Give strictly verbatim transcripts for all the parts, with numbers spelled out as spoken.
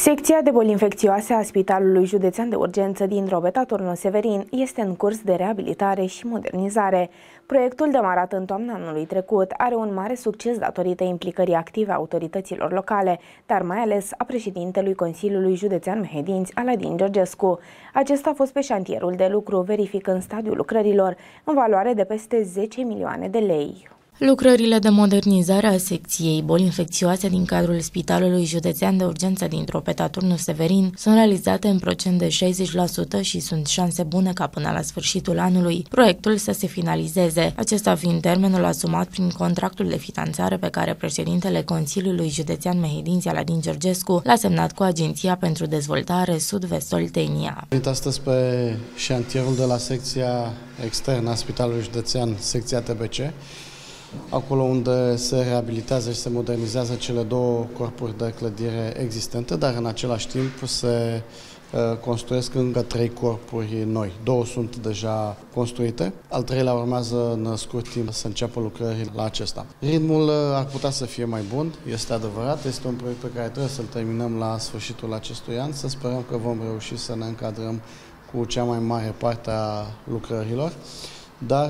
Secția de boli infecțioase a Spitalului Județean de Urgență din Drobeta Turnu Severin este în curs de reabilitare și modernizare. Proiectul, demarat în toamna anului trecut, are un mare succes datorită implicării active a autorităților locale, dar mai ales a președintelui Consiliului Județean Mehedinți, Aladin Georgescu. Acesta a fost pe șantierul de lucru, verificând stadiul lucrărilor, în valoare de peste zece milioane de lei. Lucrările de modernizare a secției boli infecțioase din cadrul Spitalului Județean de Urgență din Drobeta Turnu Severin sunt realizate în procent de șaizeci la sută și sunt șanse bune ca până la sfârșitul anului proiectul să se finalizeze, acesta fiind termenul asumat prin contractul de finanțare pe care președintele Consiliului Județean Mehedinți, Aladin Georgescu, l-a semnat cu Agenția pentru Dezvoltare Sud-Vest Oltenia. Am venit astăzi pe șantierul de la secția externă a Spitalului Județean, secția T B C, acolo unde se reabilitează și se modernizează cele două corpuri de clădire existente, dar în același timp se uh, construiesc încă trei corpuri noi. Două sunt deja construite, al treilea urmează în scurt timp să înceapă lucrările la acesta. Ritmul ar putea să fie mai bun, este adevărat, este un proiect pe care trebuie să-l terminăm la sfârșitul acestui an, să sperăm că vom reuși să ne încadrăm cu cea mai mare parte a lucrărilor, dar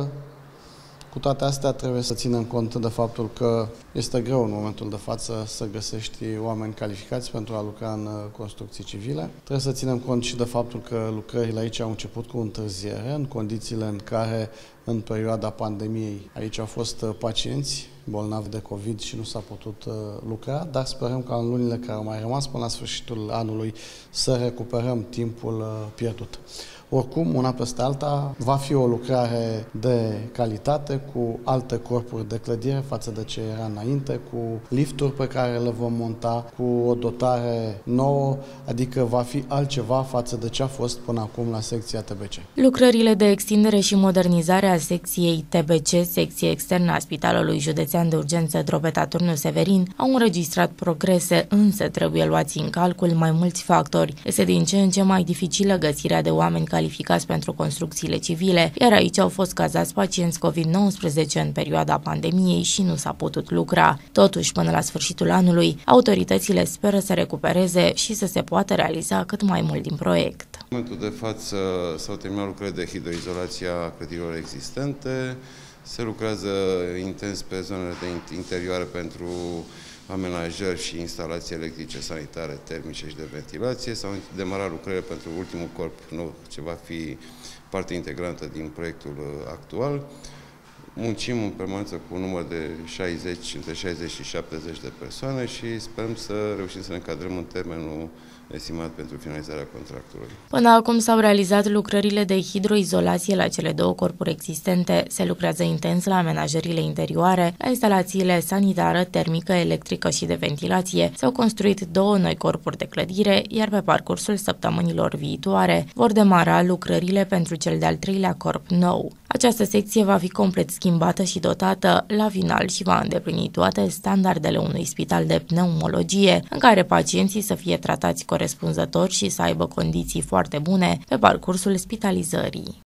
cu toate astea trebuie să ținem cont de faptul că este greu în momentul de față să găsești oameni calificați pentru a lucra în construcții civile. Trebuie să ținem cont și de faptul că lucrările aici au început cu întârziere, în condițiile în care în perioada pandemiei aici au fost pacienți bolnavi de COVID și nu s-a putut lucra, dar sperăm ca în lunile care au mai rămas până la sfârșitul anului să recuperăm timpul pierdut. Oricum, una peste alta, va fi o lucrare de calitate cu alte corpuri de clădire față de ce era înainte, cu lifturi pe care le vom monta, cu o dotare nouă, adică va fi altceva față de ce a fost până acum la secția T B C. Lucrările de extindere și modernizare a secției T B C, secție externă a Spitalului Județean de Urgență Drobeta Turnu Severin, au înregistrat progrese, însă trebuie luați în calcul mai mulți factori. Este din ce în ce mai dificilă găsirea de oameni calificați pentru construcțiile civile, iar aici au fost cazați pacienți COVID nouăsprezece în perioada pandemiei și nu s-a putut lucra. Totuși, până la sfârșitul anului, autoritățile speră să recupereze și să se poată realiza cât mai mult din proiect. În momentul de față s-au terminat lucrările de hidroizolație a clădirilor existente, se lucrează intens pe zonele de interioare pentru amenajări și instalații electrice, sanitare, termice și de ventilație. S-au demarat lucrările pentru ultimul corp nou, ce va fi parte integrantă din proiectul actual. Muncim în permanență cu un număr de șaizeci, între șaizeci și șaptezeci de persoane și sperăm să reușim să ne încadrăm în termenul estimat pentru finalizarea contractului. Până acum s-au realizat lucrările de hidroizolație la cele două corpuri existente, se lucrează intens la amenajările interioare, la instalațiile sanitară, termică, electrică și de ventilație. S-au construit două noi corpuri de clădire, iar pe parcursul săptămânilor viitoare vor demara lucrările pentru cel de-al treilea corp nou. Această secție va fi complet schimbată și dotată la final și va îndeplini toate standardele unui spital de pneumologie, în care pacienții să fie tratați corespunzător și să aibă condiții foarte bune pe parcursul spitalizării.